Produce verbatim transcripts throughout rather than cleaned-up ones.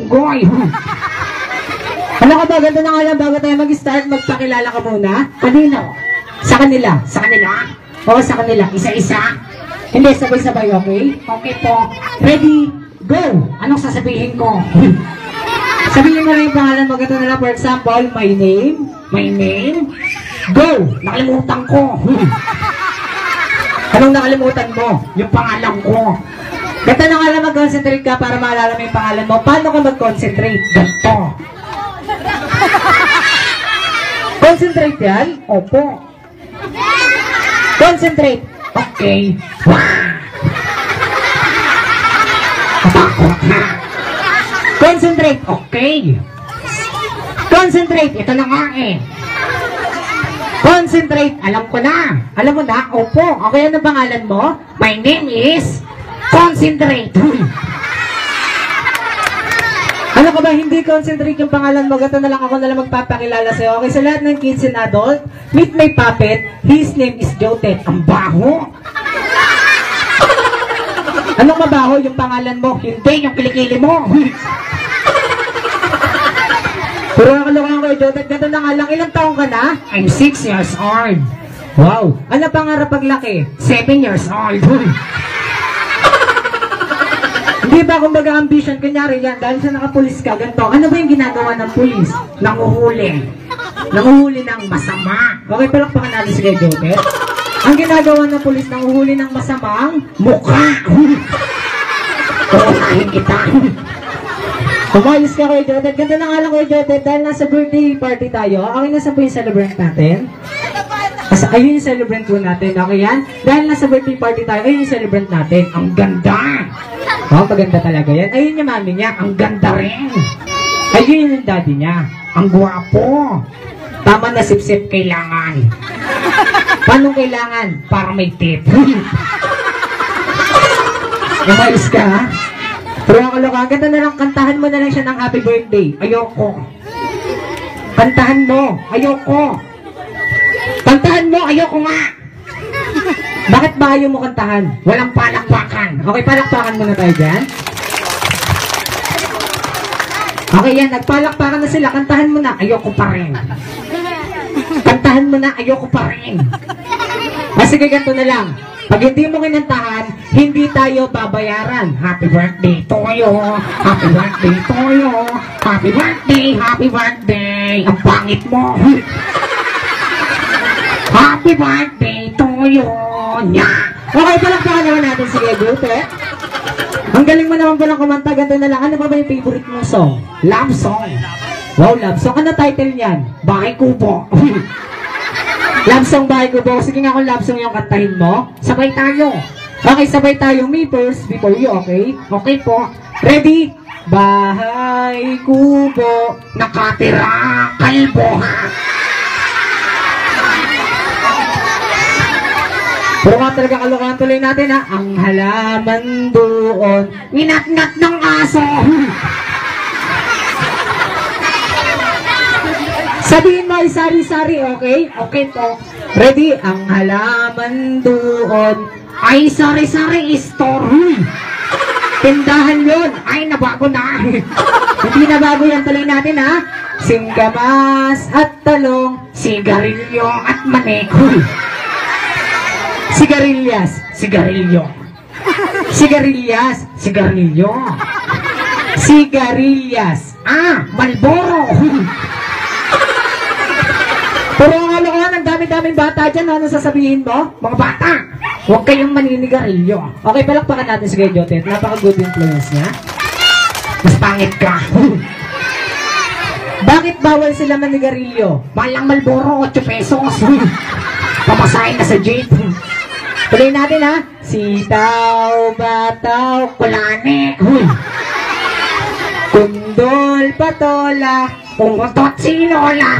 Unggoy. Ano ka ba? Ganda na nga lang bago tayo mag-start, magpakilala ka muna. Kanino? Sa kanila. Sa kanila? Oo, sa kanila. Isa-isa? Hindi, sabay-sabay, okay? Okay po. Ready, go! Anong sasabihin ko? Sabihin mo lang yung pangalan mo. Ganito na lang, for example, my name. My name? Go! Nakalimutan ko. Anong nakalimutan mo? Yung pangalan ko. Ganito na nga lang mag-concentrate ka para maalala mo yung pangalan mo. Paano ka mag-concentrate? Ganto. Concentrate yan? Opo. Concentrate. Okay. Wow. Katakot na. Concentrate. Okay. Concentrate. Ito na nga eh. Concentrate. Alam ko na. Alam mo na? Opo. Okay, ano pangalan mo? My name is Concentrate. Ano ka ba? Hindi concentrate yung pangalan mo. Gato na lang ako na lang magpapakilala sa'yo. Okay, sa lahat ng kids and adult, meet my puppet. His name is Jotet. Ang baho. Anong mabaho yung pangalan mo? Hindi yung kilikili mo. Pero nakalokan ko, Jotet. Gato na nga lang. Ilang taong ka na? I'm six years old. Wow. Ano pangarap paglaki? Seven years old. Hindi ba kumbaga ambition? Kunyari yan, dahil sa nakapulis ka, ganito. Ano ba yung ginagawa ng pulis? Nanguhuli. Nanguhuli ng Masama. Okay, palakpakan natin si Kuya Jotet. Ang ginagawa ng pulis, nanguhuli ng masamang Mukha. Kukunahin kita. Umayos ka, Kuya Jotet. Ganda na nga lang, Kuya Jotet, dahil nasa birthday party tayo. Okay, nasa po yung celebrant natin? Asa, ayun yung celebrant po natin. Okay yan? Dahil nasa birthday party tayo, ayun yung celebrant natin. Ang ganda. Oh, maganda talaga yan. Ayun yung mami niya. Ang ganda rin. Ayun yung daddy niya. Ang gwapo. Tama na sip-sip Kailangan. Paano kailangan? Para may tip. Umayos ka, ha? Pero ang kaloka, ganda na lang, kantahan mo na lang siya ng happy birthday. Ayoko. Kantahan mo. Ayoko. Kantahan mo, ayoko nga. Bakit ba ayaw mo kantahan? Walang palakpakan. Okay, palakpakan muna tayo dyan. Okay, yan, nagpalakpakan na sila. Kantahan mo na, Ayoko pa rin. kantahan mo na, ayoko pa rin. Ah, sige, ganito na lang. Pag hindi mo kinantahan, hindi tayo babayaran. Happy birthday to you. Happy birthday to you. Happy birthday, happy birthday. Ang pangit mo. Happy birthday to you. Nya. Okay, palakpakan naman natin si Kuya Jotet. Ang galing mo naman palang kumanta, ganito na lang. Ano ba ba yung favorite mong song? Love song. Wow, love song. Ano title niyan? Bahay Kubo. Love song Bahay Kubo. Sige nga kung love song yung kantahin mo. Sabay tayo. Okay, sabay tayo. Me first, before you, okay? Okay po. Ready? Bahay Kubo. Nakatira kalbo. Pero nga talaga kalokohan, tuloy natin, ha? Ang halaman doon. Minatnat ng aso. Sabihin mo ay sari-sari, okay? Okay po. Ready? Ang halaman doon. Ay, sorry-sorry, store. Tindahan yun. Ay, nabago na. Hindi na bago yan. Tuloy natin, ha? Singkamas at talong. Sigarilyo at manik. Sigarilyas. Sigarilyo. Sigarilyas. Sigarilyo. Sigarilyas. Ah, Malboro. Pero ang kalokohan, ang dami-daming bata dyan. Ano sasabihin mo? Mga bata, huwag kayong maninigarilyo. Okay, palakpakan natin si Kuya Jotet. Napaka-good influence niya. Mas pangit ka. Bakit bawal sila manigarilyo? Malang Malboro, eight pesos. Pamasahin na sa jeep. Tuloy natin, ha? Sitaw, bataw, Kulane. kundol, patola. Umutot si Lola.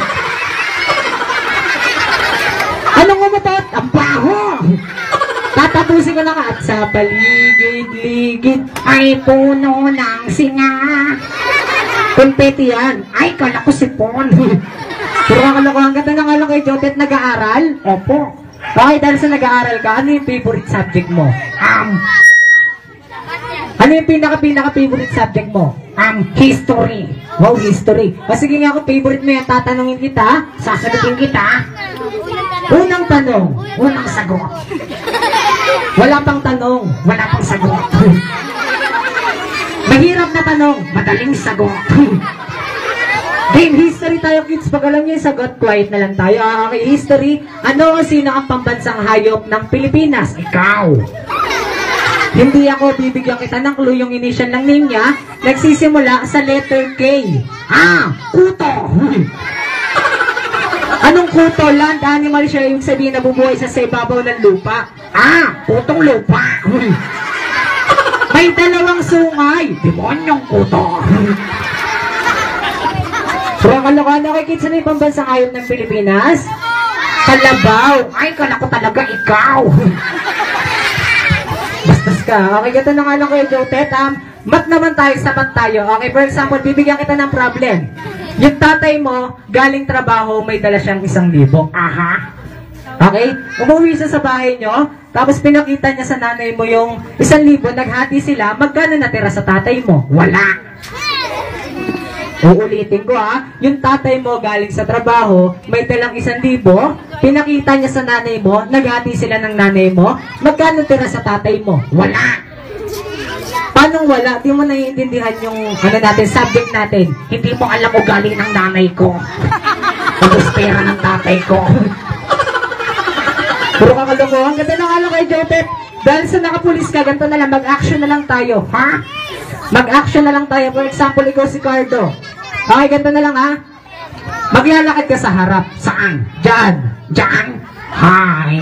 Anong umutot? Ang baho. Tatapusin ko na ka. At sa paligid-ligid. Ay puno ng singa. Kumpeti yan. Ay, kala ko sipon. Pero kakalokohan ka na nga lang kay Jotet nag-aaral. Opo. Okay, dahil sa nag-aaral ka, ano yung favorite subject mo? Um, Ano yung pinaka-pinaka favorite subject mo? Um, history. Wow, history. O sige nga, kung favorite mo yan, tatanungin kita. Sasagutin kita. Unang tanong. Unang sagot. Wala pang tanong. Wala pang sagot. Mahirap na tanong. Madaling sagot. Game history tayo, kids. Pag alam niyo yung sagot, quiet na lang tayo. Ah, okay, history. Ano o sino ang pambansang hayop ng Pilipinas? Ikaw. Hindi ako bibigyan kita ng clue, yung initial ng name niya. Nagsisimula sa letter K. Ah, kuto. Anong kuto? Land animal siya, yung sabihin na bubuhay sa ibabaw ng lupa. Ah, kutong lupa. May dalawang sungay. Demonyong kuto. Pero kalokohan, okay kids, ano yung pambansang hayop ng Pilipinas? Kalabaw. Ay, kala ko talaga ikaw. Bastos ka. Okay, gato na nga lang kayo, Jotet. Um, mat naman tayo, sapat tayo. Okay, for example, bibigyan kita ng problem. Yung tatay mo, galing trabaho, may dala siyang isang libo. Aha. Okay? Umuwi siya sa bahay nyo, tapos pinakita niya sa nanay mo yung isang libo, naghati sila, magkano natira sa tatay mo? Wala. Uulitin ko ha, yung tatay mo galing sa trabaho, may dalang isang libo, pinakita niya sa nanay mo, naghati sila ng nanay mo, magkano tira sa tatay mo? Wala. Paano wala? Di mo naiintindihan yung ano natin, subject natin. Hindi mo alam ugali ng nanay ko. Tapos pera ng tatay ko. Puro kakalokohan. Ganda na nga lang kay Jotet. Dahil sa nakapulis ka, ganito na lang, mag-action na lang tayo. Ha? Mag-action na lang tayo. For example, ikaw si Cardo. Okay, ganito na lang ha. Maglalakad ka sa harap. Saan? Diyan. Diyan? Hi.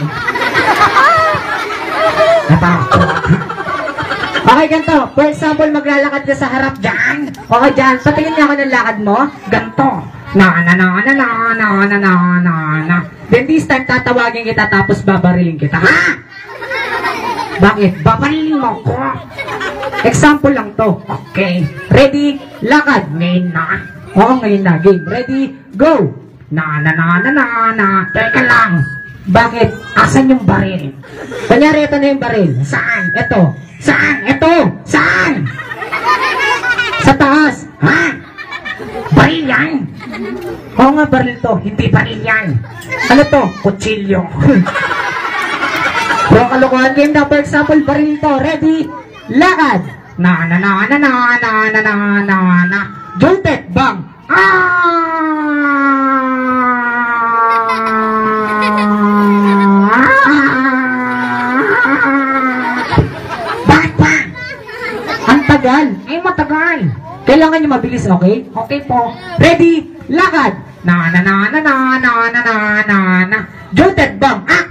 Natakot. Okay, ganito. For example, maglalakad ka sa harap. Diyan? Okay, dyan. Patingin niya ako ng lakad mo. Ganto. Na na na na na na na na na na. Then this time, tatawagin kita tapos babarilin kita. Ha? Bakit? Babalin mo ko. Example lang to. Okay. Ready? Lakad. Ngayon na. Oo, ngayon na. Game. Ready? Go! Na na na na na na. Teka lang. Bakit? Asan yung baril? Kanyari, ito na yung baril. Saan? Ito. Saan? Ito. Saan? Sa taas. Ha? Baril yan? Oo nga, baril to. Hindi baril yan. Ano to? Kutsilyo. Bro, kalokohan game na. For example, baril to. Ready? Lakad. Na na na na na na na na na na. Jolted. Bang. Bakit pa? Ang tagal. Ay, matagal. Kailangan nyo mabilis, okay? Okay po. Ready? Lakad. Na na na na na na na na na na. Jolted. Bang. Ah!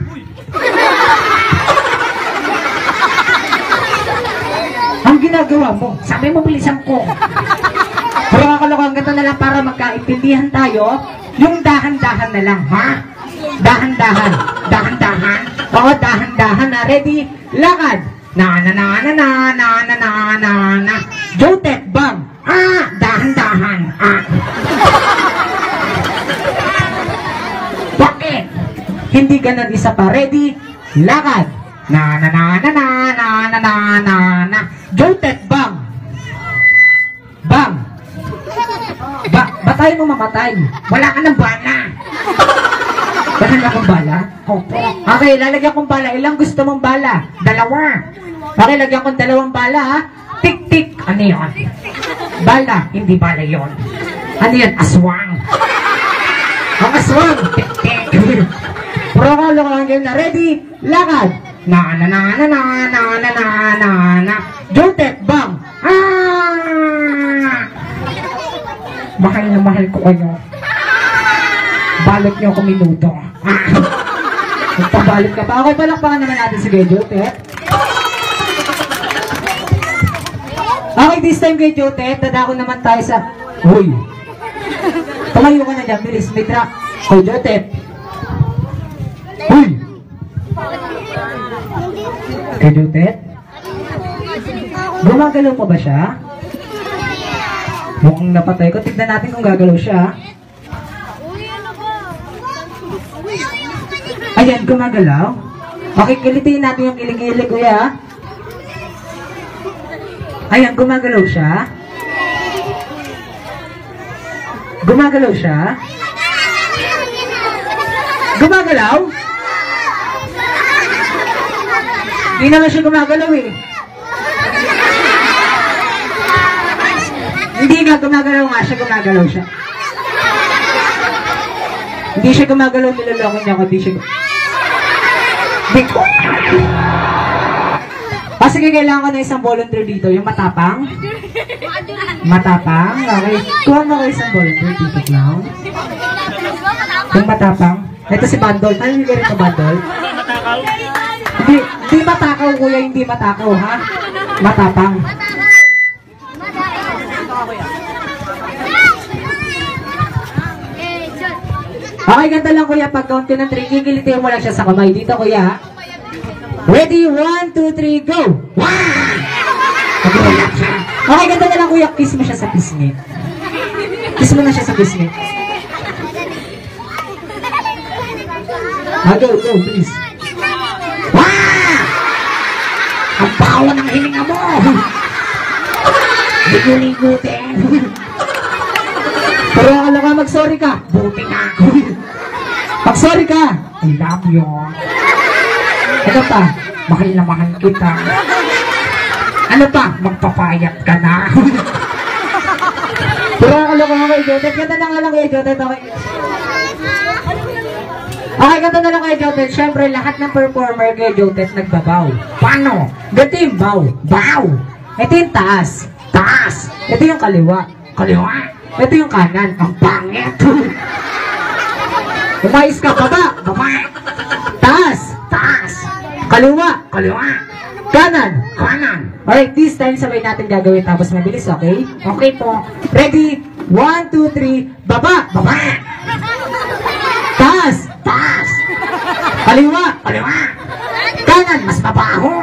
Ang ginagawa mo. Sabi mo bilisan ko. Pero kakalokohan, ganito na lang para magkaintindihan tayo. Yung dahan-dahan na lang, ha? Dahan-dahan. Dahan-dahan. Oo, dahan-dahan na. Ready? Lakad. Na na na na na na na na na na. Jolted. Bang. Ah! Dahan-dahan. Ah! Bakit? Hindi ganun, isa pa. Ready? Lakad. Na na na na na na na na na na. Jolted. Bang. Bang. Ba, ba tayo mo mamatay? Wala ka ng bala. Lalagyan akong bala? Opo. Okay, lalagyan kong bala. Ilang gusto mong bala? Dalawa. Okay, lagyan kong dalawang bala, ha? Tik-tik. Ano yun? Bala. Hindi bala yun. Ano yan? Aswang. Ang aswang. Tik-tik. Pro ka, lokohan game na. Ready? Lakad. Na na na na na na na na na na. Jolted. Bang. Ah! Mahal na mahal ko kayo. Balot niyo ako minuto. Ah! Magpabalot ka pa. Okay, palakpakan naman natin si Kuya Jolted. Okay, this time kay Jolted, dadako naman tayo sa... Uy! Tumayo ka na dyan, bilis, may truck. Kuya Jolted. Uy! Kuya Jolted? Gumagalaw pa ba siya? Mukhang napatay ko. Tignan natin kung gagalaw siya. Ayan, gumagalaw. Okay, kilitiin natin yung kilig-kilig, kuya. Ayan, gumagalaw siya. Gumagalaw siya? Gumagalaw? Hindi naman siya gumagalaw eh. Hindi nga gumagalaw nga siya, gumagalaw siya. Hindi siya gumagalaw, niloloko niya ako, hindi siya Hindi ko. Ah, sige, kailangan ko na isang volunteer dito, yung matapang. Matapang? Okay. Kuha mo ko isang volunteer dito, clown. Yung matapang. Ito si Bandol. Ano yung ganito, Bandol? Hindi, hindi matakaw, kuya, hindi matakaw, ha? Matapang. Okay, ganda lang, kuya. Pag count ko ng three, gigilitin mo lang siya sa kamay. Dito, kuya. Ready? One, two, three, go! Okay, ganda na lang, kuya. Kiss mo siya sa pisngi. Kiss mo na siya sa pisngi. Ah, go, go, please. Wow! Ang bawa ng hininga mo! Ligo-ligutin! Pero alam ka, mag-sorry ka. Buti na! Mag-sorry ka. I love you! Ano pa? Mahal na mahal kita! Ano pa? Magpapayat ka na! Pero alam ka, kay Jotet. Ganda na nga lang kay Jotet. Okay. Okay, ganda na lang kay Jotet. Siyempre, lahat ng performer kay Jotet nagbabaw. Paano? Ganito yung bow. Bow! Ito yung taas. Taas! Ito yung kaliwa. Kaliwa! Ito yung kanan. Ang pangit! Umayos ka, baba. Baba! Taas. Taas! Kaliwa. Kaliwa! Kanan. Kanan! Alright, this time sabay natin gagawin tapos mabilis, okay? Okay po! Ready? One, two, three. Baba. Baba! Taas. Taas! Kaliwa. Kaliwa! Kanan. Mas mabaho!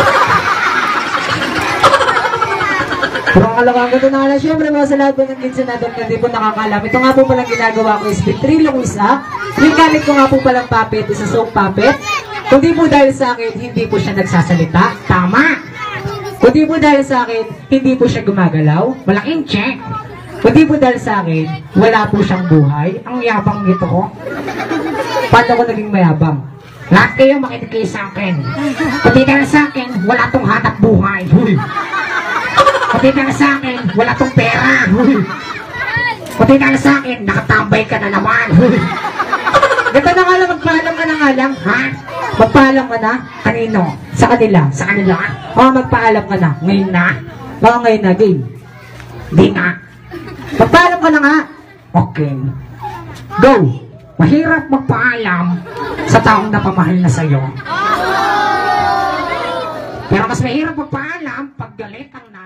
Pero ang kalagang ganito na lang, syempre mga sa lahat po ng kids na doon na di po nakakalam. Ito nga po palang ginagawa ko is ventriloquist isa. Yung gamit ko nga po palang puppet, isa soap puppet. Kundi po dahil sa akin, hindi po siya nagsasalita. Tama! Kundi po dahil sa akin, hindi po siya gumagalaw. Malaking check! Kundi po dahil sa akin, wala po siyang buhay. Ang yabang nito ko. Paano ko naging mayabang? Lahat kayo makinig kayo sa akin. Kundi dahil sa akin, wala tong hanap buhay. Kundi dahil sa akin, wala tong pera. Kundi dahil sa akin, nakatambay ka na naman. Ganda na nga lang, magpaalam ka na nga lang. Ha? Magpaalam ka na Kanino? sa kanila. Sa kanila? O, magpaalam ka na. Ngayon na? Baka ngayon na, game. Di nga. Magpaalam ka na nga. Okay. Go! Mahirap magpaalam sa taong napamahal na sa'yo. Pero mas mahirap magpaalam pag galit ang